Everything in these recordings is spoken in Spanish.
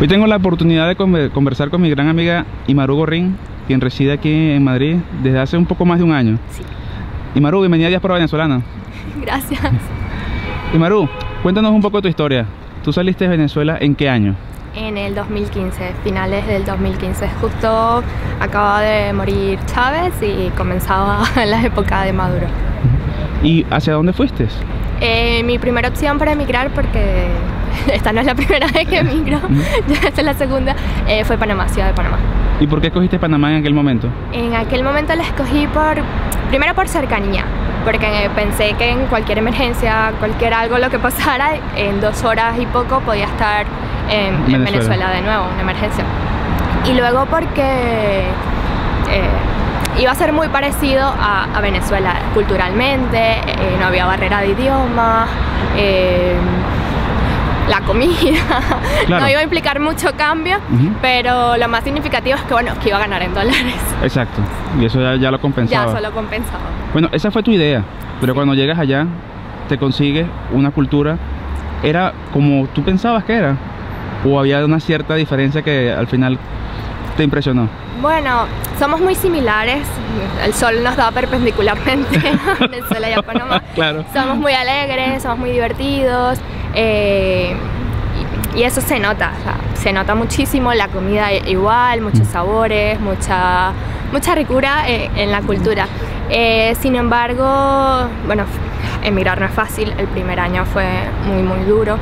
Hoy tengo la oportunidad de conversar con mi gran amiga Imaru Gorrín, quien reside aquí en Madrid desde hace un poco más de un año. Sí. Imaru, bienvenida a Diáspora Venezolana. Gracias. Imaru, cuéntanos un poco de tu historia. ¿Tú saliste de Venezuela en qué año? En el 2015, finales del 2015. Justo acababa de morir Chávez y comenzaba la época de Maduro. ¿Y hacia dónde fuiste? Mi primera opción para emigrar, porque esta no es la primera vez que emigro, ya esta es la segunda, fue Panamá, ciudad de Panamá. ¿Y por qué escogiste Panamá en aquel momento? En aquel momento la escogí primero por cercanía, porque pensé que en cualquier emergencia, cualquier algo lo que pasara, en 2 horas y poco podía estar en Venezuela de nuevo, una emergencia. Y luego porque iba a ser muy parecido a Venezuela culturalmente, no había barrera de idioma, la comida, claro. No iba a implicar mucho cambio, pero lo más significativo es que, bueno, que iba a ganar en dólares. Exacto, y eso ya lo compensaba. Ya solo compensaba. Bueno, esa fue tu idea, pero sí, cuando llegas allá, te consigues una cultura, ¿era como tú pensabas que era? ¿O había una cierta diferencia que al final te impresionó? Bueno, somos muy similares, el sol nos da perpendicularmente a Venezuela y a Panamá. Claro. Somos muy alegres, somos muy divertidos, y eso se nota, o sea, se nota muchísimo, la comida igual, muchos sabores, mucha ricura en la cultura. Sin embargo, bueno, emigrar no es fácil, el primer año fue muy duro,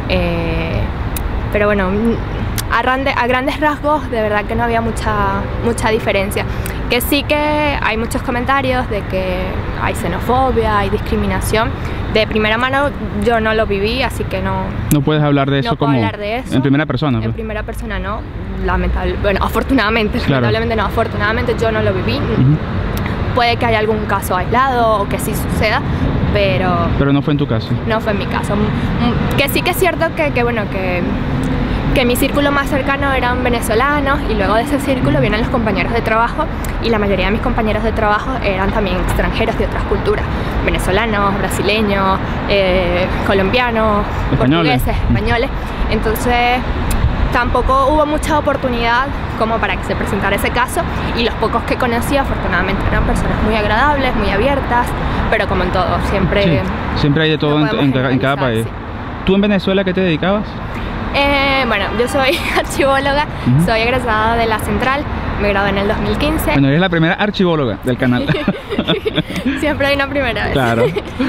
pero bueno, a grandes rasgos de verdad que no había mucha diferencia. Que sí que hay muchos comentarios de que hay xenofobia, hay discriminación. De primera mano yo no lo viví, así que no puedes hablar de eso. No puedo hablar de eso. En primera persona. En primera persona no, bueno, afortunadamente, claro. Lamentablemente no, afortunadamente yo no lo viví. Puede que haya algún caso aislado o que sí suceda, pero no fue en tu caso. No fue en mi caso. Que sí que es cierto que mi círculo más cercano eran venezolanos, y luego de ese círculo vienen los compañeros de trabajo, y la mayoría de mis compañeros de trabajo eran también extranjeros de otras culturas, venezolanos, brasileños, colombianos, portugueses, españoles. Entonces tampoco hubo mucha oportunidad como para que se presentara ese caso, y los pocos que conocí afortunadamente eran personas muy agradables, muy abiertas, pero como en todo, siempre hay de todo en cada país. Sí. ¿Tú en Venezuela qué te dedicabas? Bueno, yo soy archivóloga, soy egresada de la Central, me gradué en el 2015. Bueno, eres la primera archivóloga del canal. Siempre hay una primera vez. Claro.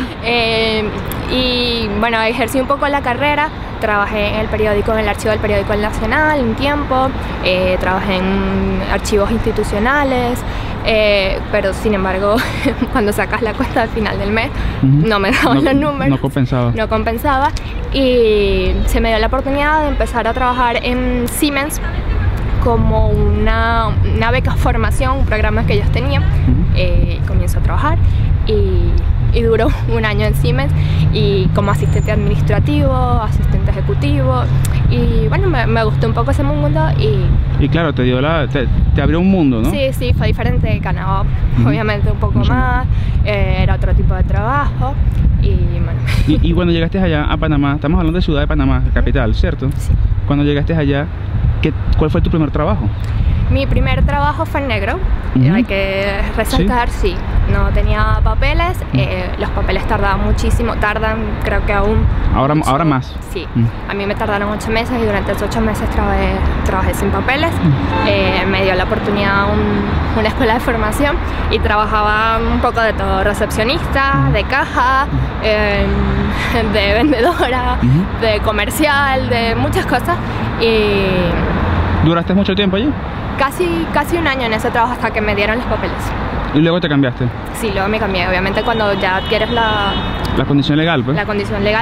Y bueno, ejercí un poco la carrera, trabajé en el archivo del periódico El Nacional un tiempo, trabajé en archivos institucionales, pero sin embargo cuando sacas la cuenta al final del mes no me daban los números. No compensaba, y se me dio la oportunidad de empezar a trabajar en Siemens como una beca formación, un programa que ellos tenían. Comienzo a trabajar y duró un año en Siemens, y como asistente administrativo, asistente ejecutivo, y bueno, me gustó un poco ese mundo y claro, te abrió un mundo, ¿no? Sí, fue diferente. Ganaba obviamente un poco más, era otro tipo de trabajo, y bueno. Y cuando llegaste allá a Panamá, estamos hablando de Ciudad de Panamá, capital, ¿cierto? Sí. Cuando llegaste allá, ¿cuál fue tu primer trabajo? Mi primer trabajo fue en negro, hay que resaltar, sí, no tenía papeles, los papeles tardaban muchísimo, tardan creo que aún. Ahora más. Sí, a mí me tardaron 8 meses, y durante esos 8 meses trabajé sin papeles. Me dio la oportunidad una escuela de formación, y trabajaba un poco de todo, recepcionista, de caja, de vendedora, de comercial, de muchas cosas. ¿Duraste mucho tiempo allí? Casi un año en ese trabajo, hasta que me dieron los papeles. ¿Y luego te cambiaste? Sí, luego me cambié. Obviamente cuando ya adquieres la condición legal, pues. La condición legal,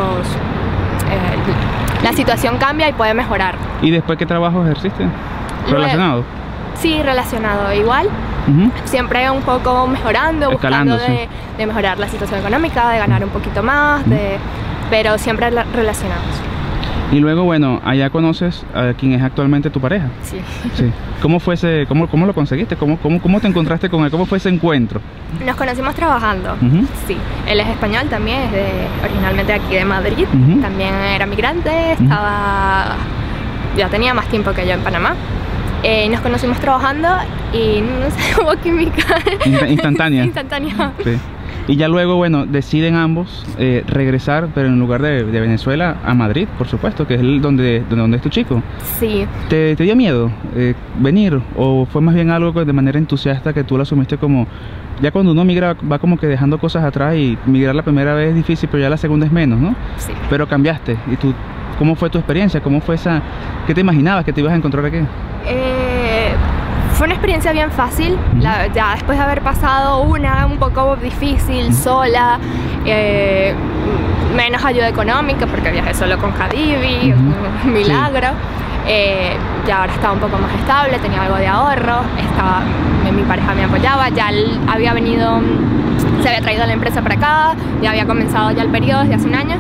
la situación cambia y puede mejorar. ¿Y después qué trabajo ejerciste? ¿Relacionado? Sí, relacionado igual. Siempre un poco mejorando, buscando de mejorar la situación económica, de ganar un poquito más, pero siempre relacionados. Y luego, bueno, allá conoces a quien es actualmente tu pareja. Sí. ¿Cómo fue cómo lo conseguiste? ¿Cómo te encontraste con él? ¿Cómo fue ese encuentro? Nos conocimos trabajando, sí. Él es español también, es originalmente aquí de Madrid. También era migrante, estaba ya tenía más tiempo que yo en Panamá. Nos conocimos trabajando y no sé, hubo química. Instantánea. Instantánea. Sí. Y ya luego, bueno, deciden ambos regresar, pero en lugar de Venezuela, a Madrid, por supuesto, que es donde es tu chico. Sí. ¿Te dio miedo venir? ¿O fue más bien algo de manera entusiasta que tú lo asumiste como... Ya cuando uno migra va como que dejando cosas atrás, y migrar la primera vez es difícil, pero ya la segunda es menos, ¿no? Sí. Pero cambiaste. ¿Y tú, cómo fue tu experiencia? ¿Cómo fue esa... ¿Qué te imaginabas que te ibas a encontrar aquí? Fue una experiencia bien fácil, ya después de haber pasado una un poco difícil, sola, menos ayuda económica porque viajé solo con Cadivi, un milagro. Ya ahora estaba un poco más estable, tenía algo de ahorro, mi pareja me apoyaba, ya él había venido, se había traído la empresa para acá, ya había comenzado ya el periodo desde hace un año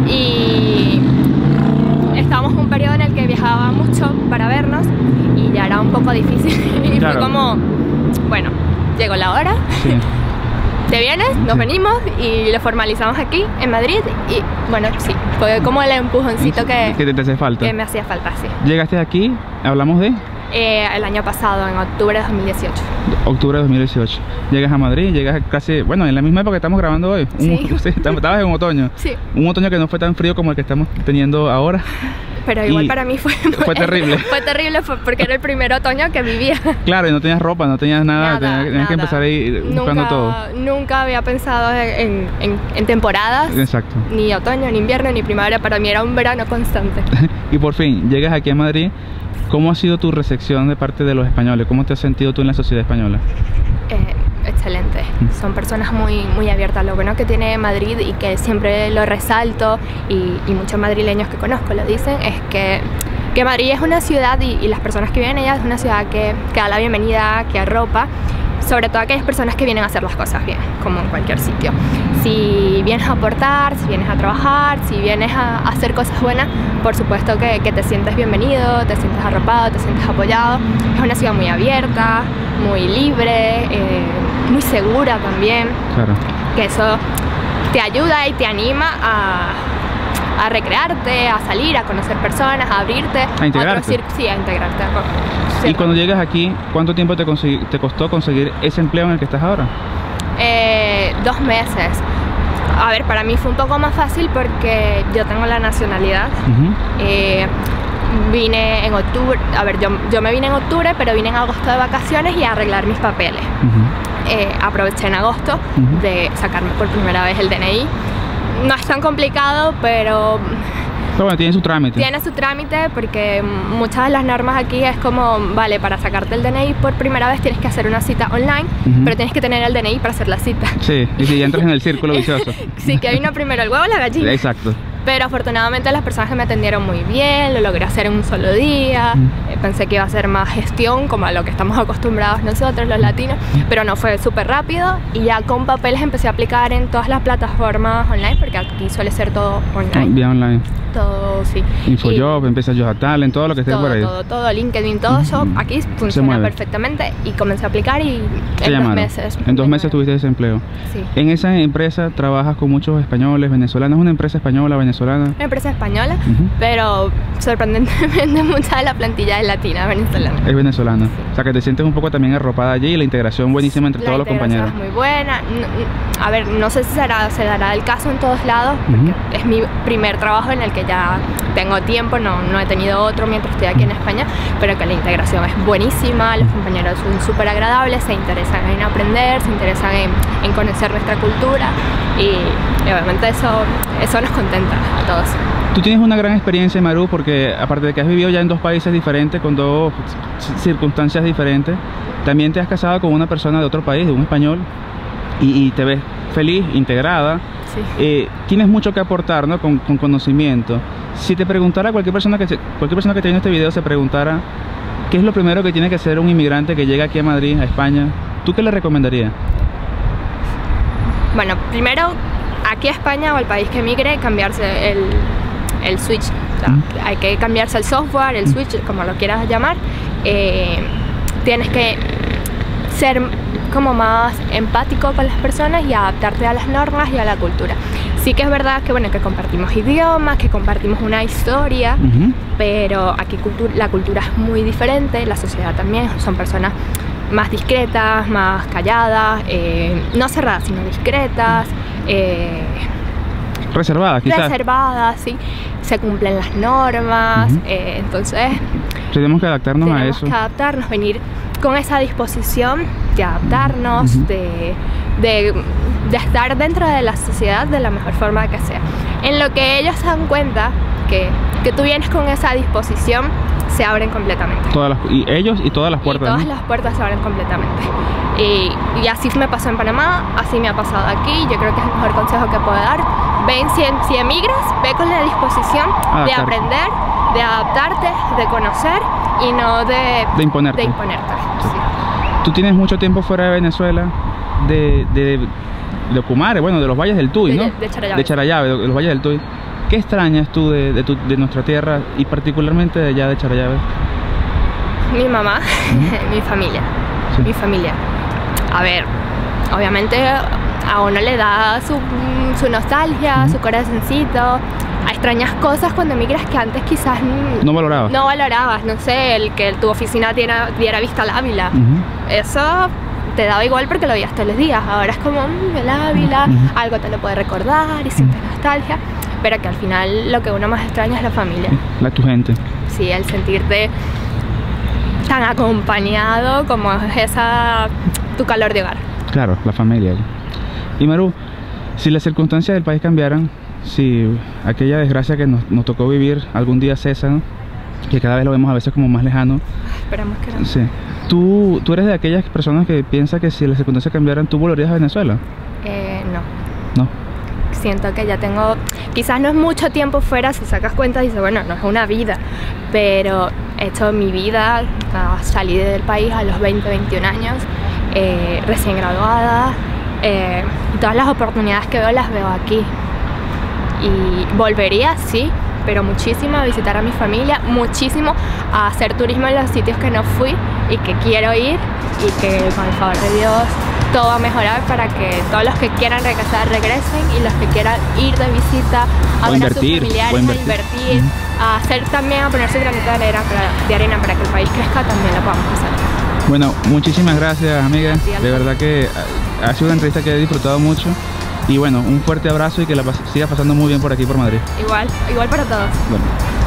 y estábamos en un periodo en el que viajaba mucho para vernos y ya era un poco difícil y claro. Fue como, bueno, llegó la hora, sí. Te vienes, nos venimos y lo formalizamos aquí en Madrid y bueno, sí, fue como el empujoncito que te hace falta. Que me hacía falta, sí. ¿Llegaste aquí? ¿Hablamos de? El año pasado, en octubre de 2018. Octubre de 2018. Llegas a Madrid, llegas casi, bueno, en la misma época que estamos grabando hoy. Sí. Estabas en otoño. Sí. Un otoño que no fue tan frío como el que estamos teniendo ahora. Pero igual para mí fue terrible. Fue terrible porque era el primer otoño que vivía. Claro, y no tenías ropa, no tenías nada, tenías que empezar a ir buscando todo. Nunca había pensado en temporadas. Exacto. Ni otoño, ni invierno, ni primavera. Para mí era un verano constante. Y por fin, llegas aquí a Madrid. ¿Cómo ha sido tu recepción de parte de los españoles? ¿Cómo te has sentido tú en la sociedad española? Excelente, son personas muy abiertas. Lo bueno que tiene Madrid y que siempre lo resalto y muchos madrileños que conozco lo dicen es que Madrid es una ciudad y las personas que viven en ella es una ciudad que da la bienvenida, que arropa, sobre todo a aquellas personas que vienen a hacer las cosas bien, como en cualquier sitio. Si vienes a aportar, si vienes a trabajar, si vienes a hacer cosas buenas, por supuesto que te sientes bienvenido, te sientes arropado, te sientes apoyado. Es una ciudad muy abierta, muy libre, muy segura también. Claro. Que eso te ayuda y te anima a recrearte, a salir, a conocer personas, a abrirte. A integrarte. Sí, a integrarte. Sí. Y cuando llegas aquí, ¿cuánto tiempo te costó conseguir ese empleo en el que estás ahora? 2 meses. A ver, para mí fue un poco más fácil porque yo tengo la nacionalidad. Vine en octubre, a ver, yo me vine en octubre, pero vine en agosto de vacaciones y a arreglar mis papeles. Aproveché en agosto de sacarme por primera vez el DNI. No es tan complicado, pero bueno, tiene su trámite. Tiene su trámite porque muchas de las normas aquí es como, vale, para sacarte el DNI por primera vez tienes que hacer una cita online, pero tienes que tener el DNI para hacer la cita. Sí, y si entras en el círculo vicioso. Sí, que vino primero el huevo o la gallina. Exacto. Pero afortunadamente las personas que me atendieron muy bien, lo logré hacer en un solo día. Pensé que iba a ser más gestión, como a lo que estamos acostumbrados nosotros los latinos, pero no, fue súper rápido y ya con papeles empecé a aplicar en todas las plataformas online, porque aquí suele ser todo online. Vía online. Todo, sí. Infojob, empiezas Job Talent, todo lo que esté por ahí. Todo, LinkedIn, todo eso aquí funciona perfectamente y comencé a aplicar y en 2 meses. En 2 meses tuviste ese empleo. Sí. En esa empresa trabajas con muchos españoles, venezolanos. ¿Es una empresa española, venezolana? Una empresa española, pero sorprendentemente mucha de la plantilla es latina, venezolana. Es venezolana. Sí. O sea que te sientes un poco también arropada allí y la integración buenísima entre todos los compañeros. Es muy buena. A ver, no sé si se dará el caso en todos lados, porque es mi primer trabajo en el que ya tengo tiempo, no he tenido otro mientras estoy aquí en España, pero que la integración es buenísima, los compañeros son súper agradables, se interesan en aprender, se interesan en conocer nuestra cultura y obviamente eso nos contenta a todos. Tú tienes una gran experiencia, Maru, porque aparte de que has vivido ya en 2 países diferentes, con 2 circunstancias diferentes, también te has casado con una persona de otro país, de un español, y te ves feliz, integrada. Sí. Tienes mucho que aportar, ¿no? Con conocimiento. Si te preguntara cualquier persona que esté viendo este video, se preguntara ¿qué es lo primero que tiene que hacer un inmigrante que llega aquí a Madrid, a España? ¿Tú qué le recomendarías? Bueno, primero, aquí a España o al país que emigre, cambiarse el switch. O sea, hay que cambiarse el software, el switch, como lo quieras llamar. Tienes que ser como más empático con las personas y adaptarte a las normas y a la cultura. Sí que es verdad que, bueno, que compartimos idiomas, que compartimos una historia, pero aquí la cultura es muy diferente, la sociedad también, son personas más discretas, más calladas, no cerradas, sino discretas, reservadas, quizás. Reservadas, sí, se cumplen las normas, entonces tenemos que adaptarnos a eso. Tenemos que adaptarnos, venir con esa disposición de adaptarnos, de estar dentro de la sociedad de la mejor forma que sea. En lo que ellos se dan cuenta que tú vienes con esa disposición, se abren completamente. Y ellos y todas las puertas. Y todas las puertas se abren completamente. Y así me pasó en Panamá, así me ha pasado aquí. Yo creo que es el mejor consejo que puedo dar. Ven, si emigras, ve con la disposición de aprender, de adaptarte, de conocer y no de imponerte. Sí. Tú tienes mucho tiempo fuera de Venezuela, de Ocumare, bueno, de los valles del Tuy, ¿no? De Charallave, de los valles del Tuy. ¿Qué extrañas tú de nuestra tierra y particularmente de allá de Charallave? Mi mamá, mi familia, mi familia. A ver, obviamente a uno le da su nostalgia, su corazoncito. Extrañas cosas cuando emigras que antes quizás no valorabas. No valorabas, no sé, el que tu oficina diera vista al Ávila. Eso te daba igual porque lo veías todos los días. Ahora es como el Ávila, algo te lo puede recordar y sientes nostalgia. Pero que al final lo que uno más extraña es la familia. Tu gente. Sí, el sentirte tan acompañado como es tu calor de hogar. Claro, la familia. Y Maru, si las circunstancias del país cambiaran, si aquella desgracia que nos tocó vivir algún día cesa, ¿no? Que cada vez lo vemos a veces como más lejano. Esperamos que no. Sí. ¿Tú eres de aquellas personas que piensa que si las circunstancias cambiaran, ¿tú volverías a Venezuela? No. Siento que ya tengo, quizás no es mucho tiempo fuera, si sacas cuenta dices, bueno, no es una vida, pero he hecho mi vida, salí del país a los 20, 21 años, recién graduada, y todas las oportunidades que veo las veo aquí. Y volvería, sí, pero muchísimo a visitar a mi familia, muchísimo a hacer turismo en los sitios que no fui y que quiero ir, y que con el favor de Dios todo va a mejorar para que todos los que quieran regresar regresen, y los que quieran ir de visita a ver a sus familiares, a invertir, a hacer también, a poner su granito de arena para que el país crezca, también lo podamos hacer. Bueno, muchísimas gracias, amiga. De verdad que ha sido una entrevista que he disfrutado mucho. Y bueno, un fuerte abrazo y que la sigas pasando muy bien por aquí, por Madrid. Igual para todos. Bueno.